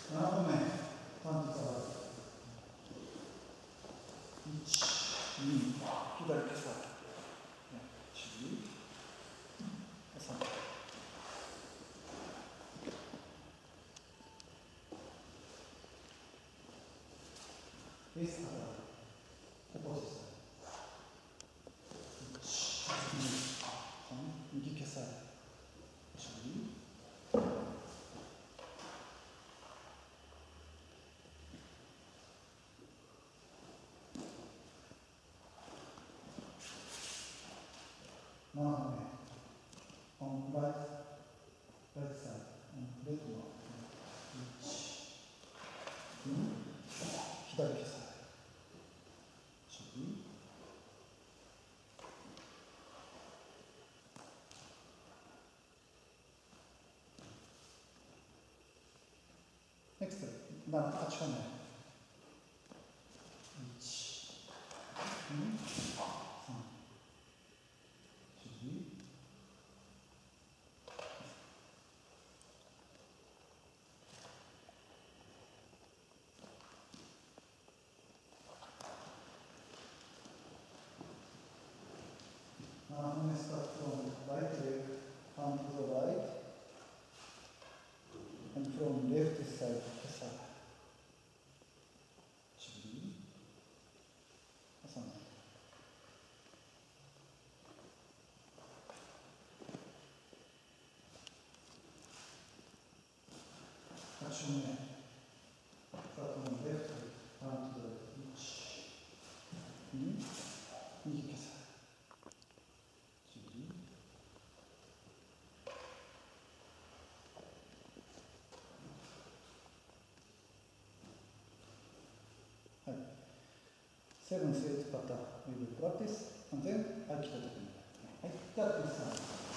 7個目、パンチ下がる。1、2、左消され。1、3。ベース下がる。ここです。1、2、3、右消され。1、7本目。On right side. On left one. 1、2、左消され。1、Next, 8本目。1、2、3、4、7本目スタート from right leg, hand to the right, and from left side, 消され。1、挟んで。8本目。スタート from left leg, hand to the right, 1、2、右消され。はい。7 set pattern we will practice and then はい、来た時に。はい、じゃあ、